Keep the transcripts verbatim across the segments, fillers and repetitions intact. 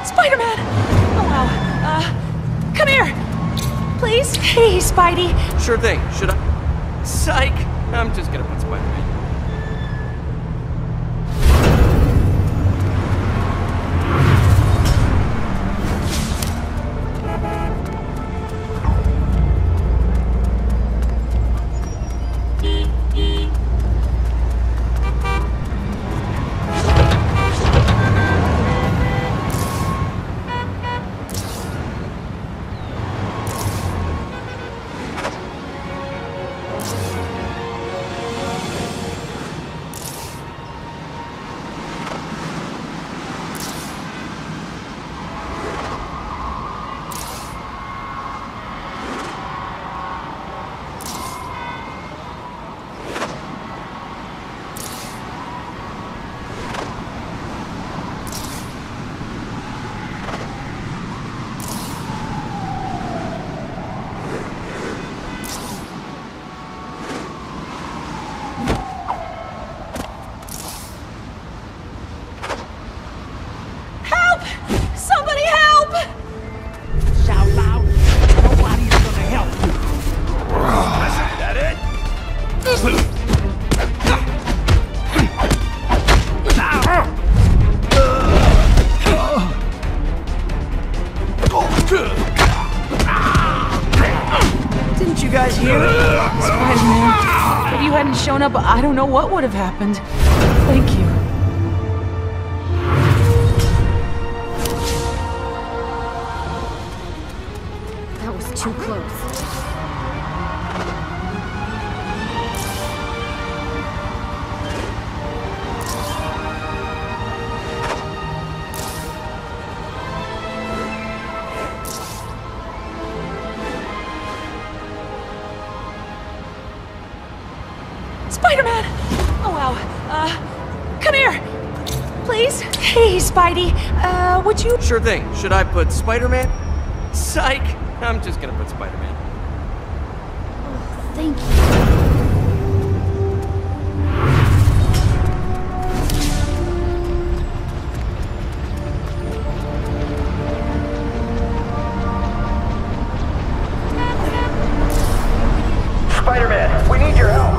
Spider-Man! Oh, wow. Uh, come here! Please? Hey, Spidey. Sure thing. Should I? Psych! I'm just gonna put Spider-Man. Didn't you guys hear it? Spider-Man. If you hadn't shown up, I don't know what would have happened. Thank you. That was too close. Spider-Man! Oh, wow. Uh, come here! Please? Hey, Spidey. Uh, would you... Sure thing. Should I put Spider-Man? Psych! I'm just gonna put Spider-Man. Oh, thank you. Spider-Man, we need your help.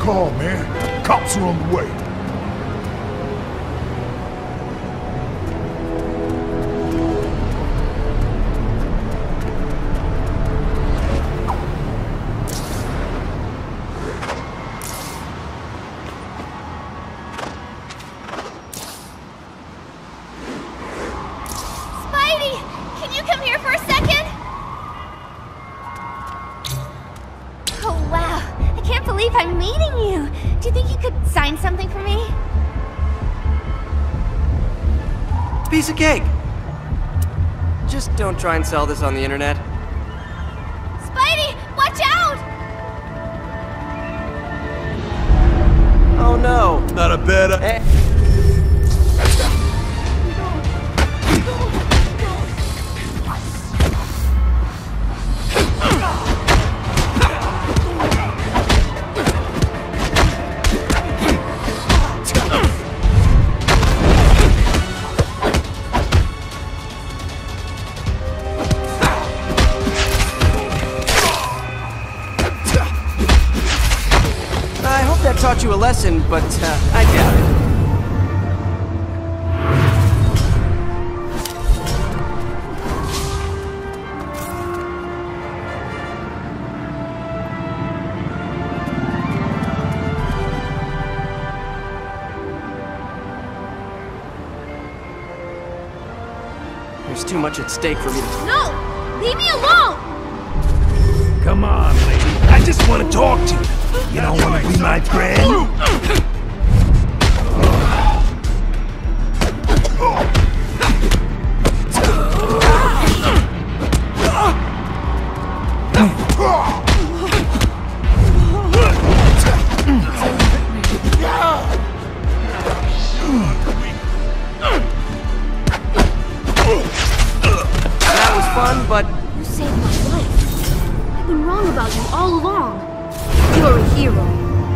call, man. Cops are on the way. Spidey! Can you come here for a second? Oh, wow. I can't believe I'm meeting you. Do you think you could sign something for me? Piece of cake. Just don't try and sell this on the internet. Spidey, watch out! Oh no. Not a bad... Eh. I hope that taught you a lesson, but uh, I doubt it. There's too much at stake for me to... No! Leave me alone! Come on, lady. I just want to talk to you. You don't want to be my friend? That was fun, but... You saved my life. I've been wrong about you all along. You're a hero.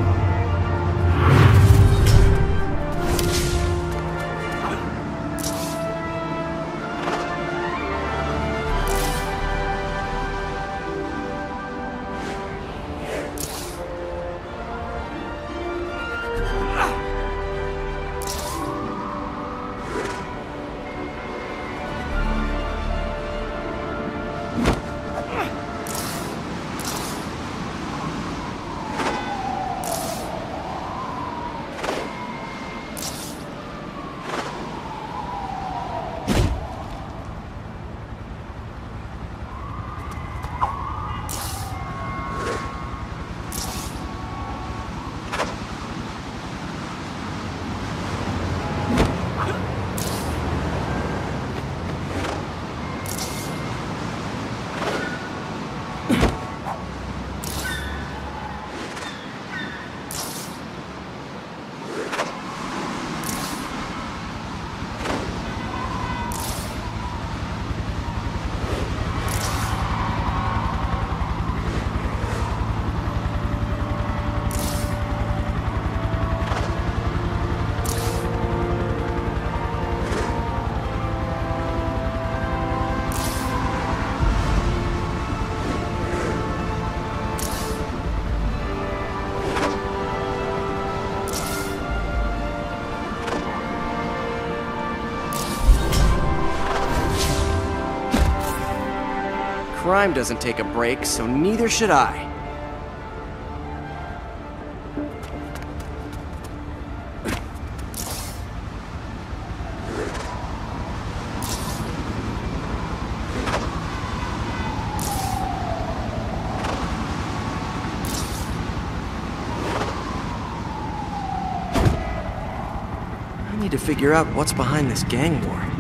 Crime doesn't take a break, so neither should I. I need to figure out what's behind this gang war.